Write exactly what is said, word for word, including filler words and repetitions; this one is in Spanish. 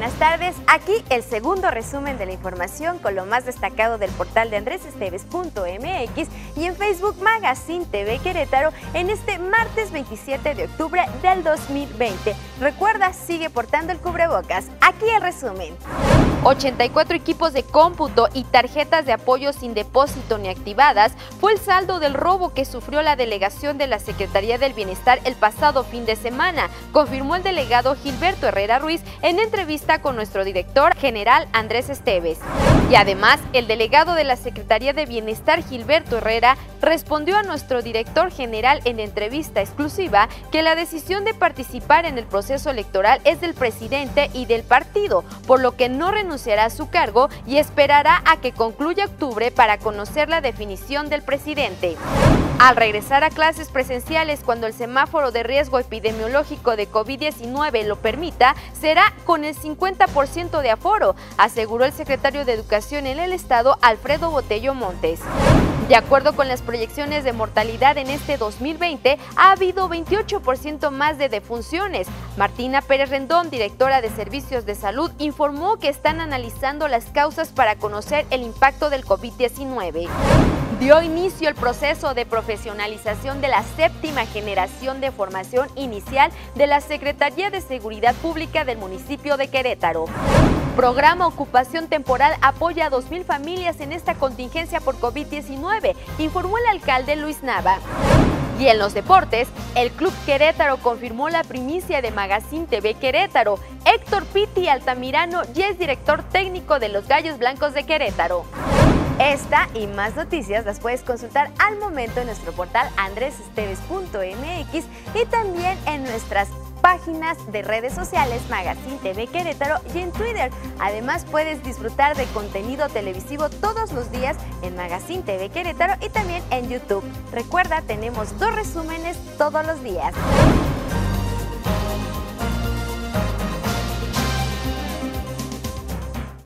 buenas tardes. Aquí el segundo resumen de la información con lo más destacado del portal de andrés esteves punto m x y en Facebook Magazine T V Querétaro en este martes veintisiete de octubre del dos mil veinte. Recuerda, sigue portando el cubrebocas. Aquí el resumen. ochenta y cuatro equipos de cómputo y tarjetas de apoyo sin depósito ni activadas fue el saldo del robo que sufrió la delegación de la Secretaría del Bienestar el pasado fin de semana, confirmó el delegado Gilberto Herrera Ruiz en entrevista con nuestro director general Andrés Esteves. Y además, el delegado de la Secretaría de Bienestar Gilberto Herrera respondió a nuestro director general en entrevista exclusiva que la decisión de participar en el proceso electoral es del presidente y del partido, por lo que no renunciará a su cargo y esperará a que concluya octubre para conocer la definición del presidente. Al regresar a clases presenciales cuando el semáforo de riesgo epidemiológico de COVID diecinueve lo permita, será con el cincuenta por ciento de aforo, aseguró el secretario de Educación en el estado, Alfredo Botello Montes. De acuerdo con las proyecciones de mortalidad en este dos mil veinte, ha habido veintiocho por ciento más de defunciones. Martina Pérez Rendón, directora de Servicios de Salud, informó que están analizando las causas para conocer el impacto del COVID diecinueve. Dio inicio el proceso de profesionalización de la séptima generación de formación inicial de la Secretaría de Seguridad Pública del municipio de Querétaro. Programa Ocupación Temporal apoya a dos mil familias en esta contingencia por COVID diecinueve, informó el alcalde Luis Nava. Y en los deportes, el Club Querétaro confirmó la primicia de Magazine T V Querétaro. Héctor Piti Altamirano ya es director técnico de los Gallos Blancos de Querétaro. Esta y más noticias las puedes consultar al momento en nuestro portal andrés esteves punto m x y también en nuestras páginas de redes sociales Magazine T V Querétaro y en Twitter. Además, puedes disfrutar de contenido televisivo todos los días en Magazine T V Querétaro y también en YouTube. Recuerda, tenemos dos resúmenes todos los días.